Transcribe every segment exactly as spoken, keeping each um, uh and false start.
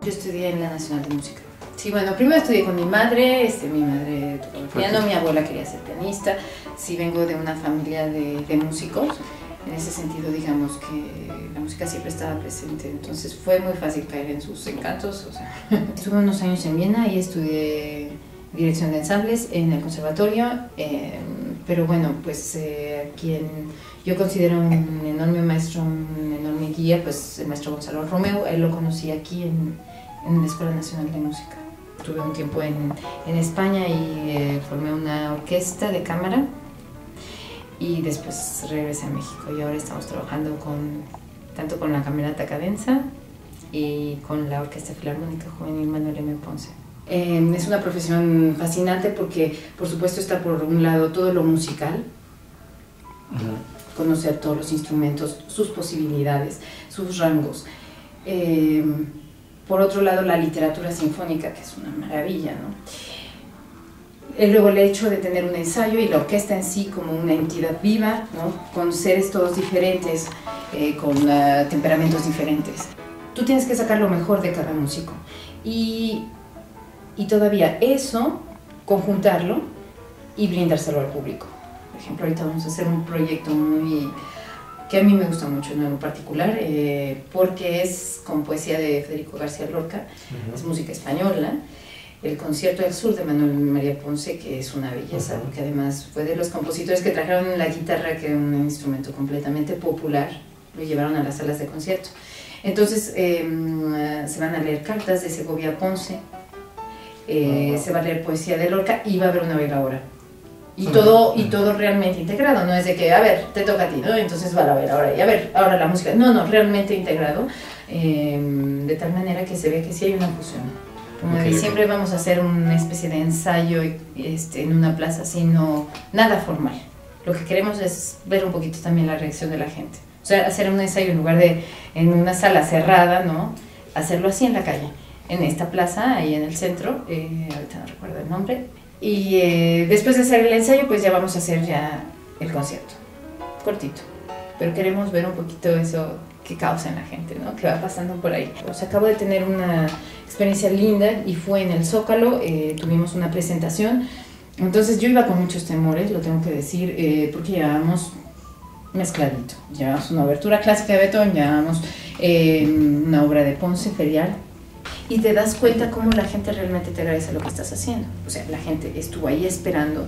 Yo estudié en la Nacional de Música. Sí, bueno, primero estudié con mi madre, este, mi madre tocaba piano, mi abuela quería ser pianista. Sí, vengo de una familia de, de músicos. En ese sentido, digamos que la música siempre estaba presente, entonces fue muy fácil caer en sus encantos. O sea. Estuve unos años en Viena y estudié dirección de ensambles en el conservatorio, eh, pero bueno, pues eh, quien yo considero un enorme maestro, un enorme guía, pues el maestro Gonzalo Romeu. Él lo conocí aquí en, en la Escuela Nacional de Música. Estuve un tiempo en, en España y eh, formé una orquesta de cámara. Y después regresé a México y ahora estamos trabajando con, tanto con la Camerata Cadenza y con la Orquesta Filarmónica Juvenil Manuel M. Ponce. Eh, es una profesión fascinante porque, por supuesto, está por un lado todo lo musical, uh-huh. Conocer todos los instrumentos, sus posibilidades, sus rangos. Eh, por otro lado, la literatura sinfónica, que es una maravilla, ¿no? Luego el hecho de tener un ensayo y la orquesta en sí como una entidad viva, ¿no? Con seres todos diferentes, eh, con uh, temperamentos diferentes. Tú tienes que sacar lo mejor de cada músico y, y todavía eso, conjuntarlo y brindárselo al público. Por ejemplo, ahorita vamos a hacer un proyecto muy, que a mí me gusta mucho, ¿no? En particular, eh, porque es con poesía de Federico García Lorca, uh-huh. Es música española. El concierto del sur de Manuel María Ponce, que es una belleza, uh-huh. Porque además fue de los compositores que trajeron la guitarra, que era un instrumento completamente popular, lo llevaron a las salas de concierto. Entonces eh, se van a leer cartas de Segovia Ponce, eh, uh-huh. Se va a leer poesía de Lorca y va a haber una bailaora. Y, uh-huh. todo, y todo realmente integrado, no es de que, a ver, te toca a ti, ¿no? Entonces va a ver ahora, y a ver, ahora la música. No, no, realmente integrado, eh, de tal manera que se ve que sí hay una fusión. Como okay, siempre okay. Vamos a hacer una especie de ensayo este, en una plaza, sino nada formal. Lo que queremos es ver un poquito también la reacción de la gente. O sea, hacer un ensayo en lugar de en una sala cerrada, ¿no? Hacerlo así en la calle, en esta plaza, ahí en el centro, eh, ahorita no recuerdo el nombre. Y eh, después de hacer el ensayo, pues ya vamos a hacer ya el concierto, cortito. Pero queremos ver un poquito eso que causa en la gente, ¿no? Que va pasando por ahí. O sea, acabo de tener una experiencia linda y fue en el Zócalo, eh, tuvimos una presentación. Entonces yo iba con muchos temores, lo tengo que decir, eh, porque llevábamos mezcladito. Llevábamos una obertura clásica de Beethoven, llevábamos eh, una obra de Ponce, Ferial, y te das cuenta cómo la gente realmente te agradece lo que estás haciendo. O sea, la gente estuvo ahí esperando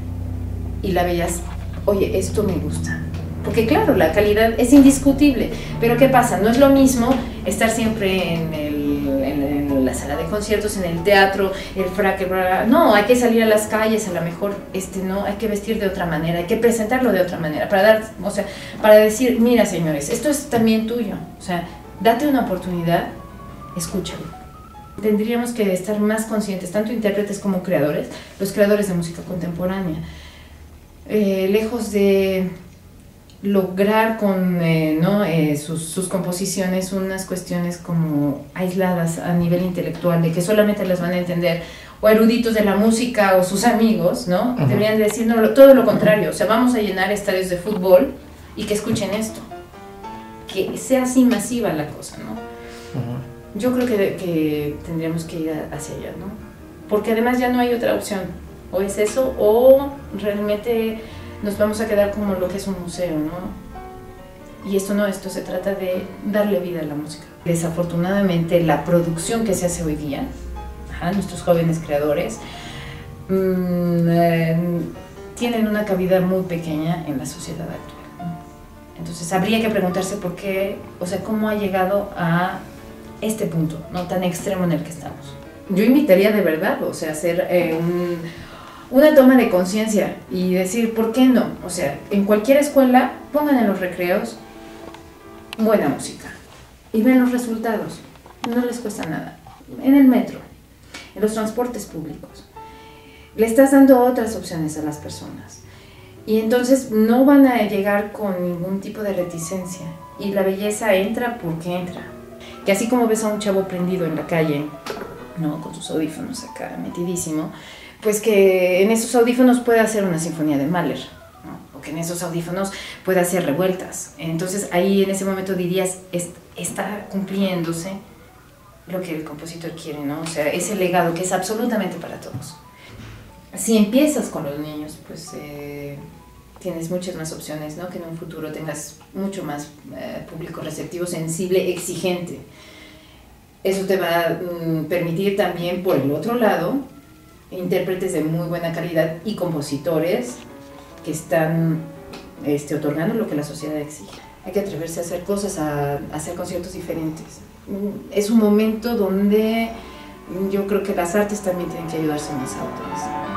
y la veías, oye, esto me gusta. Porque claro, la calidad es indiscutible, pero ¿qué pasa? No es lo mismo estar siempre en, el, en, en la sala de conciertos, en el teatro, el frac, el bla, no, hay que salir a las calles, a lo mejor este, no, hay que vestir de otra manera, hay que presentarlo de otra manera, para dar, o sea, para decir, mira señores, esto es también tuyo, o sea, date una oportunidad, escúchalo. Tendríamos que estar más conscientes, tanto intérpretes como creadores, los creadores de música contemporánea, eh, lejos de lograr con eh, ¿no? eh, sus, sus composiciones unas cuestiones como aisladas a nivel intelectual, de que solamente las van a entender o eruditos de la música o sus amigos, ¿no? Uh-huh. Deberían decir no, todo lo contrario, o sea, vamos a llenar estadios de fútbol y que escuchen esto, que sea así masiva la cosa, ¿no? Uh-huh. Yo creo que, que tendríamos que ir hacia allá, ¿no? Porque además ya no hay otra opción, o es eso o realmente nos vamos a quedar como lo que es un museo, ¿no? Y esto no, esto se trata de darle vida a la música. Desafortunadamente, la producción que se hace hoy día, ajá, nuestros jóvenes creadores, mmm, eh, tienen una cabida muy pequeña en la sociedad actual, ¿no? Entonces, habría que preguntarse por qué, o sea, cómo ha llegado a este punto, ¿no? Tan extremo en el que estamos. Yo invitaría de verdad, o sea, hacer eh, un... una toma de conciencia y decir, ¿por qué no? O sea, en cualquier escuela pongan en los recreos buena música y ven los resultados, no les cuesta nada. En el metro, en los transportes públicos, le estás dando otras opciones a las personas y entonces no van a llegar con ningún tipo de reticencia y la belleza entra porque entra. Que así como ves a un chavo prendido en la calle, ¿no? Con sus audífonos acá metidísimo, pues que en esos audífonos pueda hacer una sinfonía de Mahler, ¿no? O que en esos audífonos pueda hacer revueltas. Entonces ahí en ese momento dirías, est está cumpliéndose lo que el compositor quiere, ¿no? O sea, ese legado que es absolutamente para todos. Si empiezas con los niños, pues eh, tienes muchas más opciones, ¿no? Que en un futuro tengas mucho más eh, público receptivo, sensible, exigente. Eso te va a mm, permitir también, por el otro lado, intérpretes de muy buena calidad y compositores que están este, otorgando lo que la sociedad exige. Hay que atreverse a hacer cosas, a, a hacer conciertos diferentes. Es un momento donde yo creo que las artes también tienen que ayudarse unas a otras.